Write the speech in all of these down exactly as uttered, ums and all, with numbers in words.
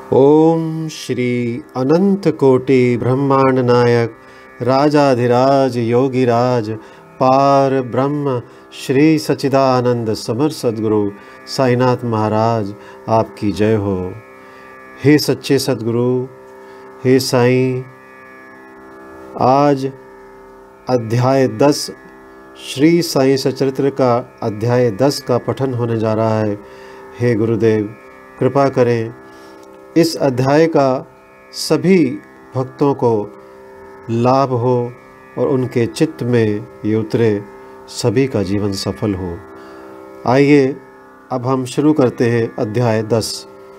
ओम श्री अनंत कोटि ब्रह्मांड नायक राजाधिराज योगिराज पार ब्रह्म श्री सच्चिदानंद समर सद्गुरु साईनाथ महाराज आपकी जय हो। हे सच्चे सद्गुरु, हे साईं, आज अध्याय दस श्री साईं सचरित्र का अध्याय दस का पठन होने जा रहा है। हे गुरुदेव, कृपा करें इस अध्याय का सभी भक्तों को लाभ हो और उनके चित्त में ये उतरे, सभी का जीवन सफल हो। आइए अब हम शुरू करते हैं अध्याय दस,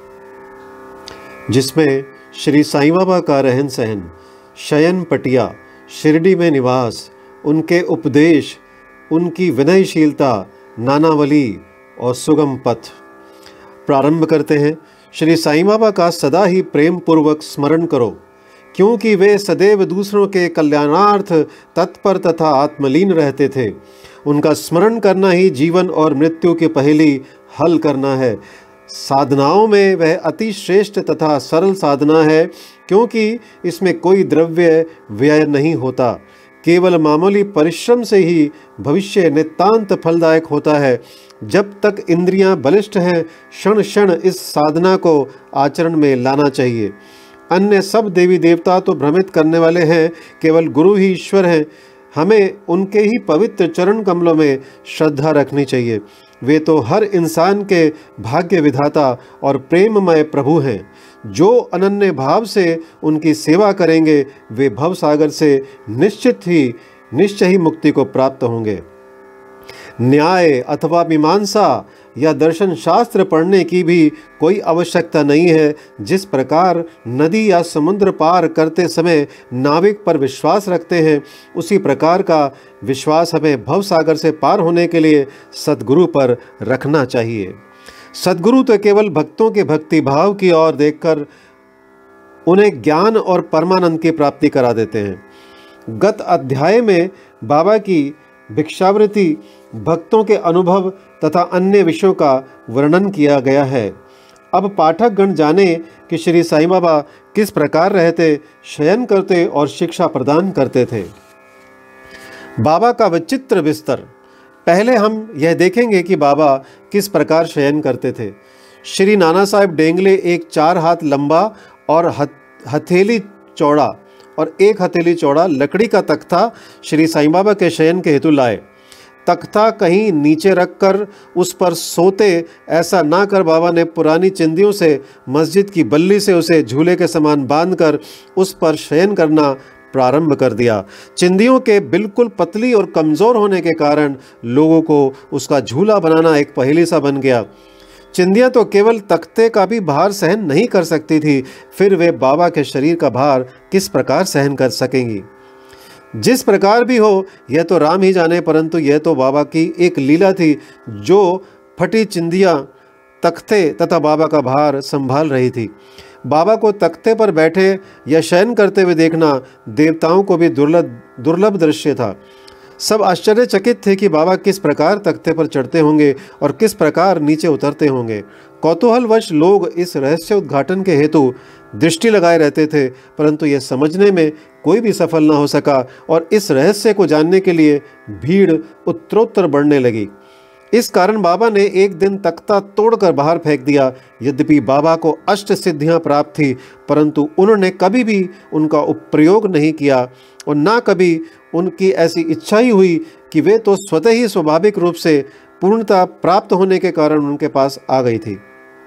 जिसमें श्री साईं बाबा का रहन सहन, शयन पटिया, शिरडी में निवास, उनके उपदेश, उनकी विनयशीलता, नानावली और सुगम पथ। प्रारंभ करते हैं। श्री साईं बाबा का सदा ही प्रेम पूर्वक स्मरण करो, क्योंकि वे सदैव दूसरों के कल्याणार्थ तत्पर तथा आत्मलीन रहते थे। उनका स्मरण करना ही जीवन और मृत्यु की पहेली हल करना है। साधनाओं में वह अति श्रेष्ठ तथा सरल साधना है, क्योंकि इसमें कोई द्रव्य व्यय नहीं होता। केवल मामूली परिश्रम से ही भविष्य नितांत फलदायक होता है। जब तक इंद्रियां बलिष्ठ हैं, क्षण क्षण इस साधना को आचरण में लाना चाहिए। अन्य सब देवी देवता तो भ्रमित करने वाले हैं, केवल गुरु ही ईश्वर हैं। हमें उनके ही पवित्र चरण कमलों में श्रद्धा रखनी चाहिए। वे तो हर इंसान के भाग्य विधाता और प्रेममय प्रभु हैं। जो अनन्य भाव से उनकी सेवा करेंगे, वे भव सागर से निश्चित ही निश्चय ही मुक्ति को प्राप्त होंगे। न्याय अथवा मीमांसा या दर्शन शास्त्र पढ़ने की भी कोई आवश्यकता नहीं है। जिस प्रकार नदी या समुद्र पार करते समय नाविक पर विश्वास रखते हैं, उसी प्रकार का विश्वास हमें भव सागर से पार होने के लिए सद्गुरु पर रखना चाहिए। सद्गुरु तो केवल भक्तों के भक्ति भाव की ओर देखकर उन्हें ज्ञान और परमानंद की प्राप्ति करा देते हैं। गत अध्याय में बाबा की भिक्षावृत्ति, भक्तों के अनुभव तथा अन्य विषयों का वर्णन किया गया है। अब पाठक गण जाने कि श्री साईं बाबा किस प्रकार रहते, शयन करते और शिक्षा प्रदान करते थे। बाबा का विचित्र बिस्तर। पहले हम यह देखेंगे कि बाबा किस प्रकार शयन करते थे। श्री नाना साहेब डेंगले एक चार हाथ लंबा और हथेली चौड़ा और एक हथेली चौड़ा लकड़ी का तख्ता श्री साईं बाबा के शयन के हेतु लाए। तख्ता कहीं नीचे रखकर उस पर सोते, ऐसा ना कर बाबा ने पुरानी चिंदियों से मस्जिद की बल्ली से उसे झूले के समान बांधकर उस पर शयन करना प्रारंभ कर दिया। चिंदियों के बिल्कुल पतली और कमज़ोर होने के कारण लोगों को उसका झूला बनाना एक पहेली सा बन गया। चिंदियाँ तो केवल तख्ते का भी भार सहन नहीं कर सकती थी, फिर वे बाबा के शरीर का भार किस प्रकार सहन कर सकेंगी। जिस प्रकार भी हो, यह तो राम ही जाने, परंतु यह तो बाबा की एक लीला थी। जो फटी चिंदियाँ तख्ते तथा बाबा का भार संभाल रही थी। बाबा को तख्ते पर बैठे या शयन करते हुए देखना देवताओं को भी दुर्लभ दुर्लभ दृश्य था। सब आश्चर्यचकित थे कि बाबा किस प्रकार तख्ते पर चढ़ते होंगे और किस प्रकार नीचे उतरते होंगे। कौतूहलवश लोग इस रहस्य उद्घाटन के हेतु दृष्टि लगाए रहते थे, परंतु यह समझने में कोई भी सफल न हो सका और इस रहस्य को जानने के लिए भीड़ उत्तरोत्तर बढ़ने लगी। इस कारण बाबा ने एक दिन तख्ता तोड़कर बाहर फेंक दिया। यद्यपि बाबा को अष्ट सिद्धियां प्राप्त थी, परंतु उन्होंने कभी भी उनका उपप्रयोग नहीं किया और ना कभी उनकी ऐसी इच्छा ही हुई कि वे तो स्वतः ही स्वाभाविक रूप से पूर्णता प्राप्त होने के कारण उनके पास आ गई थी।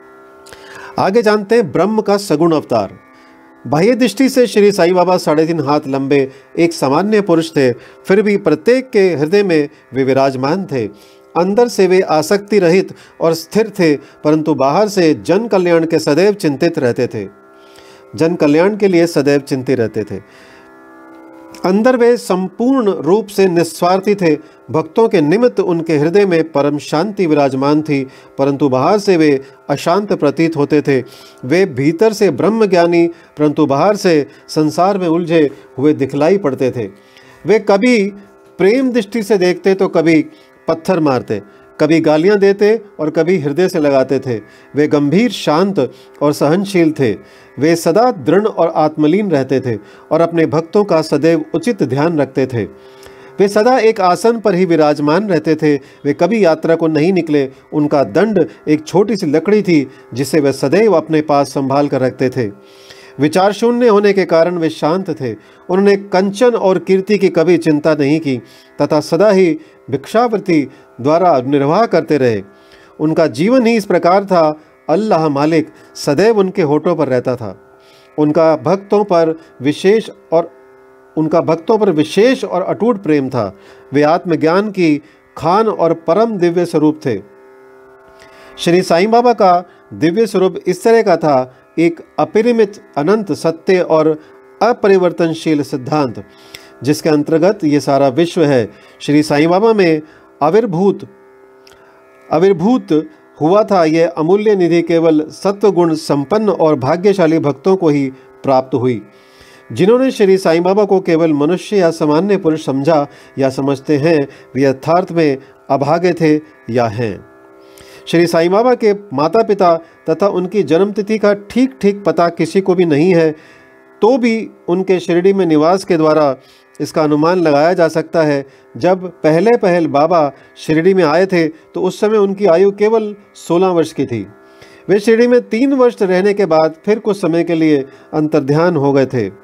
आगे जानते हैं ब्रह्म का सगुण अवतार। बाह्य दृष्टि से श्री साईं बाबा साढ़े तीन हाथ लंबे एक सामान्य पुरुष थे, फिर भी प्रत्येक के हृदय में वे विराजमान थे। अंदर से वे आसक्ति रहित और स्थिर थे, परंतु बाहर से जन कल्याण के सदैव चिंतित रहते थे जन कल्याण के लिए सदैव चिंतित रहते थे। अंदर वे संपूर्ण रूप से निस्वार्थी थे। भक्तों के निमित्त उनके हृदय में परम शांति विराजमान थी, परंतु बाहर से वे अशांत प्रतीत होते थे। वे भीतर से ब्रह्म ज्ञानी, परंतु बाहर से संसार में उलझे हुए दिखलाई पड़ते थे। वे कभी प्रेम दृष्टि से देखते तो कभी पत्थर मारते। कभी गालियां देते और कभी हृदय से लगाते थे। वे गंभीर, शांत और सहनशील थे। वे सदा दृढ़ और आत्मलीन रहते थे और अपने भक्तों का सदैव उचित ध्यान रखते थे। वे सदा एक आसन पर ही विराजमान रहते थे। वे कभी यात्रा को नहीं निकले। उनका दंड एक छोटी सी लकड़ी थी जिसे वे सदैव अपने पास संभाल कर रखते थे। विचार शून्य होने के कारण वे शांत थे। उन्होंने कंचन और कीर्ति की कभी चिंता नहीं की तथा सदा ही भिक्षावृत्ति द्वारा निर्वाह करते रहे। उनका जीवन ही इस प्रकार था। अल्लाह मालिक सदैव उनके होठों पर रहता था। उनका भक्तों पर विशेष और उनका भक्तों पर विशेष और अटूट प्रेम था। वे आत्मज्ञान की खान और परम दिव्य स्वरूप थे। श्री साईं बाबा का दिव्य स्वरूप इस तरह का था, एक अपरिमित, अनंत, सत्य और अपरिवर्तनशील सिद्धांत जिसके अंतर्गत ये सारा विश्व है। श्री साईं बाबा में आविर्भूत आविर्भूत हुआ था। यह अमूल्य निधि केवल सत्वगुण संपन्न और भाग्यशाली भक्तों को ही प्राप्त हुई, जिन्होंने श्री साईं बाबा को केवल मनुष्य या सामान्य पुरुष समझा या समझते हैं। वे यथार्थ में अभागे थे या हैं। श्री साईं बाबा के माता पिता तथा उनकी जन्मतिथि का ठीक ठीक पता किसी को भी नहीं है, तो भी उनके शिरडी में निवास के द्वारा इसका अनुमान लगाया जा सकता है। जब पहले पहल बाबा शिरडी में आए थे तो उस समय उनकी आयु केवल सोलह वर्ष की थी। वे शिरडी में तीन वर्ष रहने के बाद फिर कुछ समय के लिए अंतर्ध्यान हो गए थे।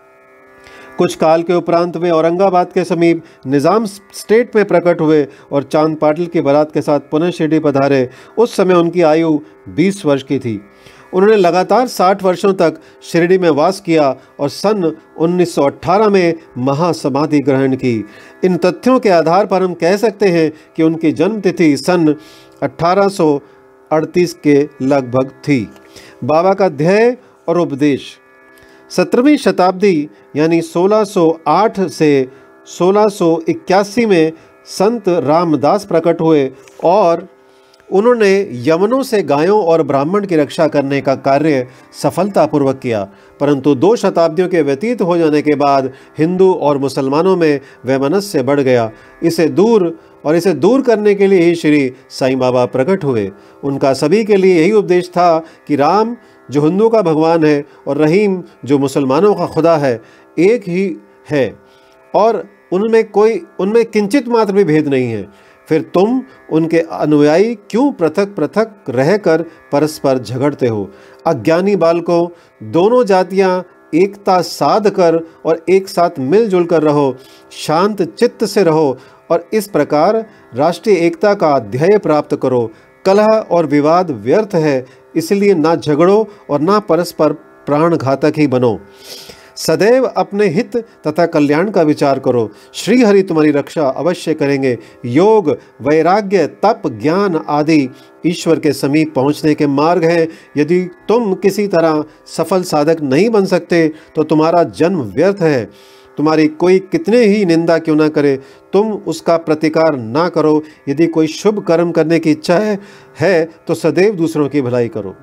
कुछ काल के उपरांत वे औरंगाबाद के समीप निज़ाम स्टेट में प्रकट हुए और चांद पाटिल की बारात के साथ पुनः शिरडी पधारे। उस समय उनकी आयु बीस वर्ष की थी। उन्होंने लगातार साठ वर्षों तक शिरडी में वास किया और सन उन्नीस सौ अठारह में महासमाधि ग्रहण की। इन तथ्यों के आधार पर हम कह सकते हैं कि उनकी जन्मतिथि सन अठारह सौ अड़तीस के लगभग थी। बाबा का ध्येय और उपदेश। सत्रहवीं शताब्दी यानी सोलह सौ आठ से सोलह सौ इक्यासी में संत रामदास प्रकट हुए और उन्होंने यमनों से गायों और ब्राह्मण की रक्षा करने का कार्य सफलतापूर्वक किया। परंतु दो शताब्दियों के व्यतीत हो जाने के बाद हिंदू और मुसलमानों में वैमनस्य बढ़ गया। इसे दूर और इसे दूर करने के लिए ही श्री साईं बाबा प्रकट हुए। उनका सभी के लिए यही उपदेश था कि राम जो हिंदू का भगवान है और रहीम जो मुसलमानों का खुदा है, एक ही है और उनमें कोई उनमें किंचित मात्र भी भेद नहीं है। फिर तुम उनके अनुयायी क्यों पृथक पृथक रहकर परस्पर झगड़ते हो? अज्ञानी बालकों, दोनों जातियां एकता साध कर और एक साथ मिलजुल कर रहो, शांत चित्त से रहो और इस प्रकार राष्ट्रीय एकता का ध्येय प्राप्त करो। कलह और विवाद व्यर्थ है, इसलिए ना झगड़ो और ना परस्पर प्राणघातक ही बनो। सदैव अपने हित तथा कल्याण का विचार करो। श्री हरि तुम्हारी रक्षा अवश्य करेंगे। योग, वैराग्य, तप, ज्ञान आदि ईश्वर के समीप पहुंचने के मार्ग हैं। यदि तुम किसी तरह सफल साधक नहीं बन सकते तो तुम्हारा जन्म व्यर्थ है। तुम्हारी कोई कितने ही निंदा क्यों ना करे, तुम उसका प्रतिकार ना करो। यदि कोई शुभ कर्म करने की इच्छा है, है तो सदैव दूसरों की भलाई करो।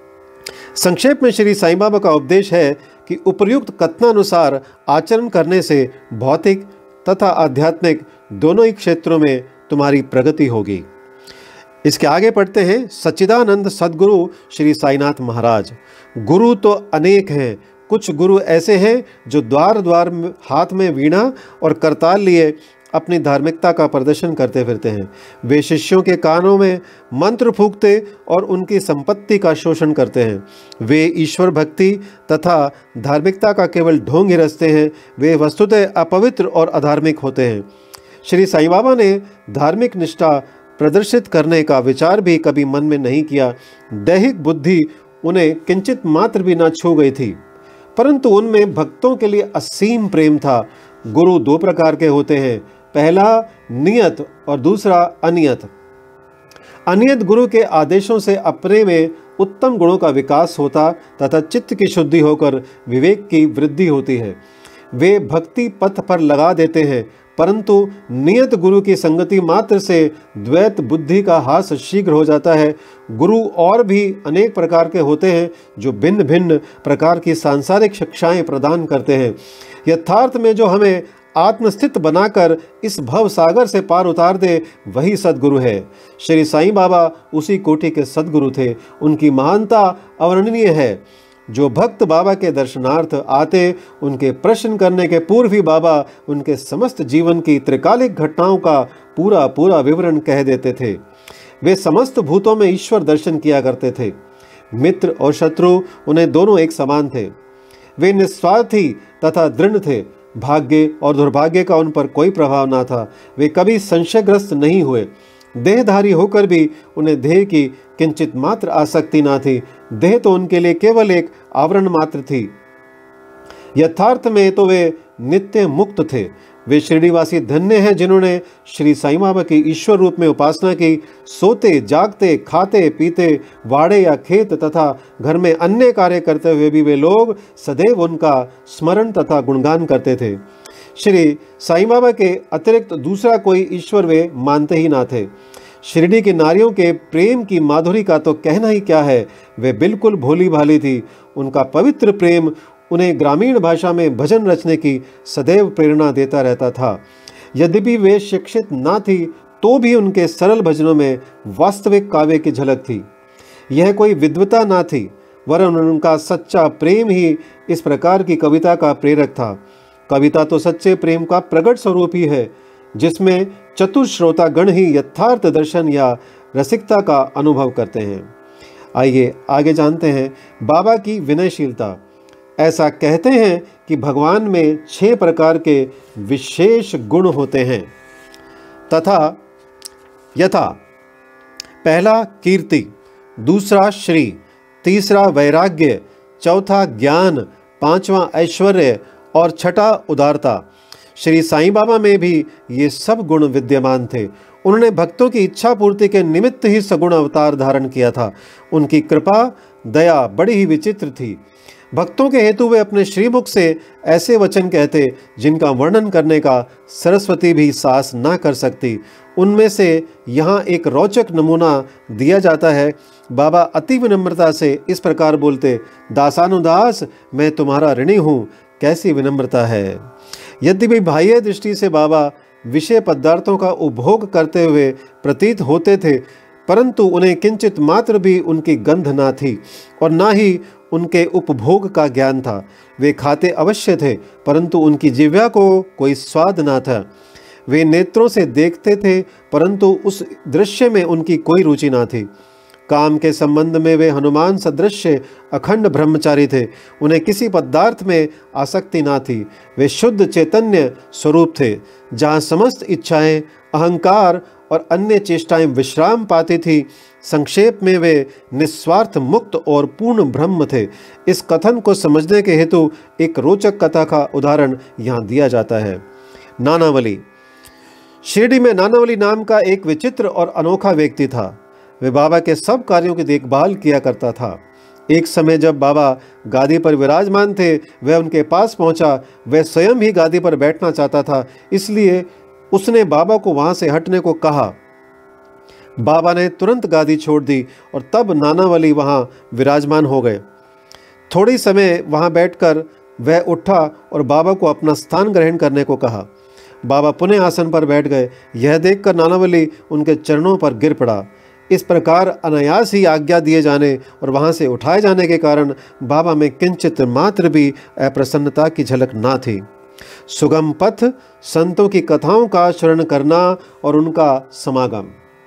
संक्षेप में श्री साईं बाबा का उपदेश है कि उपर्युक्त कथनानुसार आचरण करने से भौतिक तथा आध्यात्मिक दोनों ही क्षेत्रों में तुम्हारी प्रगति होगी। इसके आगे पढ़ते हैं। सच्चिदानंद सद्गुरु श्री साईनाथ महाराज। गुरु तो अनेक हैं। कुछ गुरु ऐसे हैं जो द्वार द्वार हाथ में वीणा और करताल लिए अपनी धार्मिकता का प्रदर्शन करते फिरते हैं। वे शिष्यों के कानों में मंत्र फूंकते और उनकी संपत्ति का शोषण करते हैं। वे ईश्वर भक्ति तथा धार्मिकता का केवल ढोंग ही रचते हैं। वे वस्तुतः अपवित्र और अधार्मिक होते हैं। श्री साईं बाबा ने धार्मिक निष्ठा प्रदर्शित करने का विचार भी कभी मन में नहीं किया। दैहिक बुद्धि उन्हें किंचित मात्र भी न छू गई थी, परंतु उनमें भक्तों के लिए असीम प्रेम था। गुरु दो प्रकार के होते हैं, पहला नियत और दूसरा अनियत। अनियत गुरु के आदेशों से अपने में उत्तम गुणों का विकास होता तथा चित्त की शुद्धि होकर विवेक की वृद्धि होती है। वे भक्ति पथ पर लगा देते हैं, परंतु नियत गुरु की संगति मात्र से द्वैत बुद्धि का हास शीघ्र हो जाता है। गुरु और भी अनेक प्रकार के होते हैं जो भिन्न भिन्न प्रकार की सांसारिक शिक्षाएं प्रदान करते हैं। यथार्थ में जो हमें आत्मस्थित बनाकर इस भव सागर से पार उतार दे, वही सद्गुरु है। श्री साईं बाबा उसी कोटि के सद्गुरु थे। उनकी महानता अवर्णनीय है। जो भक्त बाबा के दर्शनार्थ आते, उनके प्रश्न करने के पूर्व ही बाबा उनके समस्त जीवन की त्रिकालिक घटनाओं का पूरा पूरा विवरण कह देते थे। वे समस्त भूतों में ईश्वर दर्शन किया करते थे। मित्र और शत्रु उन्हें दोनों एक समान थे। वे निस्वार्थी तथा दृढ़ थे। भाग्य और दुर्भाग्य का उन पर कोई प्रभाव ना था। वे कभी संशयग्रस्त नहीं हुए। देहधारी होकर भी उन्हें देह की किंचित मात्र आसक्ति ना थी। देह तो उनके लिए केवल एक आवरण मात्र थी। यथार्थ में तो वे नित्य मुक्त थे। वे शिरडीवासी धन्य हैं जिन्होंने श्री साईं बाबा की ईश्वर रूप में उपासना की। सोते जागते, खाते पीते, वाड़े या खेत तथा घर में अन्य कार्य करते हुए भी वे लोग सदैव उनका स्मरण तथा गुणगान करते थे। श्री साईं बाबा के अतिरिक्त दूसरा कोई ईश्वर वे मानते ही ना थे। शिरडी की नारियों के प्रेम की माधुरी का तो कहना ही क्या है। वे बिल्कुल भोली भाली थी। उनका पवित्र प्रेम उन्हें ग्रामीण भाषा में भजन रचने की सदैव प्रेरणा देता रहता था। यद्यपि वे शिक्षित ना थी, तो भी उनके सरल भजनों में वास्तविक काव्य की झलक थी। यह कोई विद्वता ना थी, वरन उनका सच्चा प्रेम ही इस प्रकार की कविता का प्रेरक था। कविता तो सच्चे प्रेम का प्रकट स्वरूप ही है, जिसमें चतुर श्रोता गण ही यथार्थ दर्शन या रसिकता का अनुभव करते हैं। आइए आगे जानते हैं बाबा की विनयशीलता। ऐसा कहते हैं कि भगवान में छह प्रकार के विशेष गुण होते हैं तथा यथा पहला कीर्ति, दूसरा श्री, तीसरा वैराग्य, चौथा ज्ञान, पांचवा ऐश्वर्य और छठा उदारता। श्री साईं बाबा में भी ये सब गुण विद्यमान थे। उन्होंने भक्तों की इच्छा पूर्ति के निमित्त ही सगुण अवतार धारण किया था। उनकी कृपा दया बड़ी ही विचित्र थी। भक्तों के हेतु वे अपने श्रीमुख से ऐसे वचन कहते जिनका वर्णन करने का सरस्वती भी साहस ना कर सकती। उनमें से यहाँ एक रोचक नमूना दिया जाता है। बाबा अति विनम्रता से इस प्रकार बोलते, दासानुदास मैं तुम्हारा ऋणी हूँ। कैसी विनम्रता है। यद्यपि बाह्य दृष्टि से बाबा विषय पदार्थों का उपभोग करते हुए प्रतीत होते थे, परंतु उन्हें किंचित मात्र भी उनकी गंध ना थी और ना ही उनके उपभोग का ज्ञान था। वे खाते अवश्य थे, परंतु उनकी जिह्वा को कोई स्वाद ना था। वे नेत्रों से देखते थे, परंतु उस दृश्य में उनकी कोई रुचि ना थी। काम के संबंध में वे हनुमान सदृश अखंड ब्रह्मचारी थे। उन्हें किसी पदार्थ में आसक्ति ना थी। वे शुद्ध चैतन्य स्वरूप थे, जहाँ समस्त इच्छाएं, अहंकार और अन्य चेष्टाएं विश्राम पाती थी। संक्षेप में वे निस्वार्थ मुक्त और पूर्ण ब्रह्म थे। इस कथन को समझने के हेतु एक रोचक कथा का उदाहरण यहाँ दिया जाता है। नानावली। शिरडी में नानावली नाम का एक विचित्र और अनोखा व्यक्ति था। वे बाबा के सब कार्यों की देखभाल किया करता था। एक समय जब बाबा गादी पर विराजमान थे, वह उनके पास पहुंचा। वह स्वयं ही गादी पर बैठना चाहता था, इसलिए उसने बाबा को वहां से हटने को कहा। बाबा ने तुरंत गादी छोड़ दी और तब नानावली वहां विराजमान हो गए। थोड़ी समय वहां बैठकर वह उठा और बाबा को अपना स्थान ग्रहण करने को कहा। बाबा पुनः आसन पर बैठ गए। यह देखकर नानावली उनके चरणों पर गिर पड़ा। इस प्रकार अनायास ही आज्ञा दिए जाने और वहां से उठाए जाने के कारण बाबा में किंचित मात्र भी अप्रसन्नता की झलक ना थी। सुगम पथ, संतों की कथाओं का श्रवण करना और उनका समागम।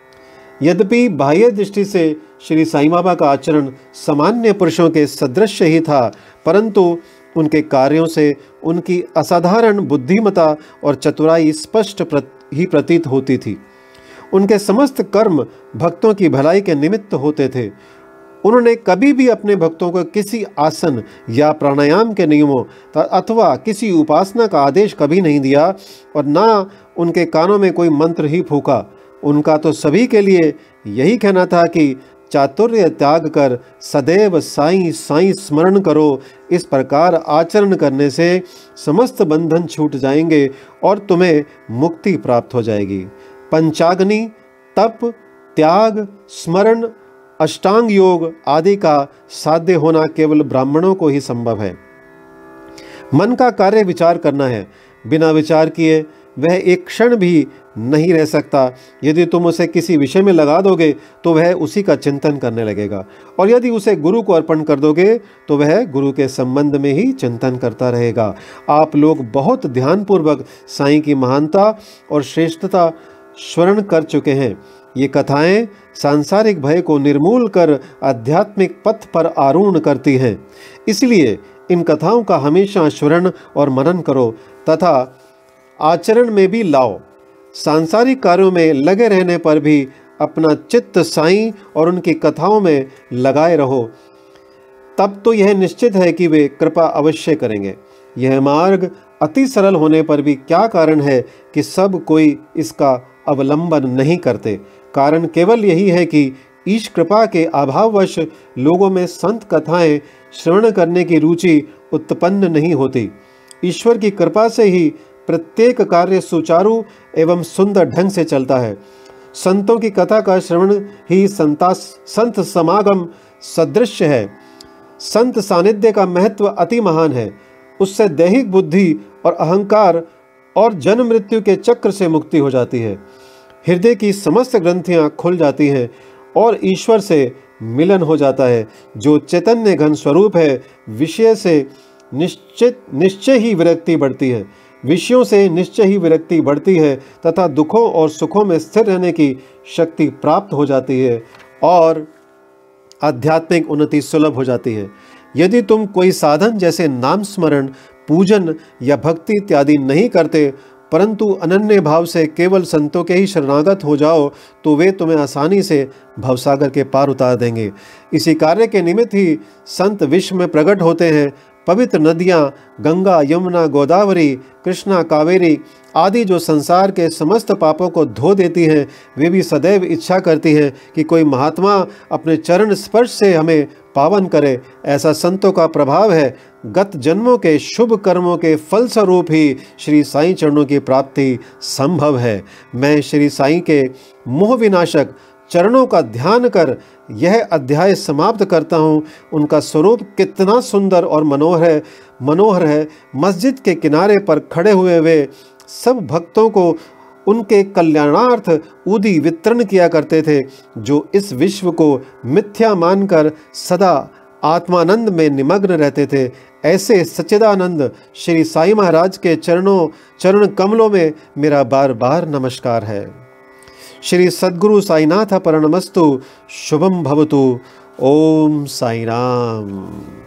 यद्यपि बाह्य दृष्टि से श्री साईं बाबा का आचरण सामान्य पुरुषों के सदृश ही था, परंतु उनके कार्यों से उनकी असाधारण बुद्धिमता और चतुराई स्पष्ट प्रत, ही प्रतीत होती थी। उनके समस्त कर्म भक्तों की भलाई के निमित्त होते थे। उन्होंने कभी भी अपने भक्तों को किसी आसन या प्राणायाम के नियमों अथवा किसी उपासना का आदेश कभी नहीं दिया और ना उनके कानों में कोई मंत्र ही फूका। उनका तो सभी के लिए यही कहना था कि चातुर्य त्याग कर सदैव साईं साईं स्मरण करो। इस प्रकार आचरण करने से समस्त बंधन छूट जाएंगे और तुम्हें मुक्ति प्राप्त हो जाएगी। पंचाग्नि, तप, त्याग, स्मरण, अष्टांग योग आदि का साध्य होना केवल ब्राह्मणों को ही संभव है। मन का कार्य विचार करना है। बिना विचार किए वह एक क्षण भी नहीं रह सकता। यदि तुम उसे किसी विषय में लगा दोगे तो वह उसी का चिंतन करने लगेगा, और यदि उसे गुरु को अर्पण कर दोगे तो वह गुरु के संबंध में ही चिंतन करता रहेगा। आप लोग बहुत ध्यानपूर्वक साईं की महानता और श्रेष्ठता स्मरण कर चुके हैं। ये कथाएं सांसारिक भय को निर्मूल कर आध्यात्मिक पथ पर आरूढ़ करती हैं। इसलिए इन कथाओं का हमेशा स्मरण और मनन करो तथा आचरण में भी लाओ। सांसारिक कार्यों में लगे रहने पर भी अपना चित्त साईं और उनकी कथाओं में लगाए रहो, तब तो यह निश्चित है कि वे कृपा अवश्य करेंगे। यह मार्ग अति सरल होने पर भी क्या कारण है कि सब कोई इसका अवलंबन नहीं करते? कारण केवल यही है कि ईश कृपा के अभाववश लोगों में संत कथाएं श्रवण करने की रुचि उत्पन्न नहीं होती। ईश्वर की कृपा से ही प्रत्येक कार्य सुचारू एवं सुंदर ढंग से चलता है। संतों की कथा का श्रवण ही संता संत समागम सदृश है। संत सानिध्य का महत्व अति महान है। उससे दैहिक बुद्धि और अहंकार और जन्म मृत्यु के चक्र से मुक्ति हो जाती है। हृदय की समस्त ग्रंथियां खुल जाती हैं और ईश्वर से मिलन हो जाता है। जो चैतन्य घन स्वरूप है, विषय से निश्चित निश्चय ही विरक्ति बढ़ती है विषयों से निश्चय ही विरक्ति बढ़ती है तथा दुखों और सुखों में स्थिर रहने की शक्ति प्राप्त हो जाती है और आध्यात्मिक उन्नति सुलभ हो जाती है। यदि तुम कोई साधन जैसे नाम स्मरण, पूजन या भक्ति इत्यादि नहीं करते, परंतु अनन्य भाव से केवल संतों के ही शरणागत हो जाओ, तो वे तुम्हें आसानी से भवसागर के पार उतार देंगे। इसी कार्य के निमित्त ही संत विश्व में प्रकट होते हैं। पवित्र नदियाँ गंगा, यमुना, गोदावरी, कृष्णा, कावेरी आदि जो संसार के समस्त पापों को धो देती हैं, वे भी सदैव इच्छा करती हैं कि कोई महात्मा अपने चरण स्पर्श से हमें पावन करे। ऐसा संतों का प्रभाव है। गत जन्मों के शुभ कर्मों के फलस्वरूप ही श्री साईं चरणों की प्राप्ति संभव है। मैं श्री साईं के मोह विनाशक चरणों का ध्यान कर यह अध्याय समाप्त करता हूँ। उनका स्वरूप कितना सुंदर और मनोहर है मनोहर है मस्जिद के किनारे पर खड़े हुए वे सब भक्तों को उनके कल्याणार्थ उदी वितरण किया करते थे, जो इस विश्व को मिथ्या मानकर सदा आत्मानंद में निमग्न रहते थे। ऐसे सच्चिदानंद श्री साईं महाराज के चरणों चरण कमलों में मेरा बार बार नमस्कार है। श्री सद्गुरु साईनाथ प्रणमस्तु। शुभम भवतु। ओम साई राम।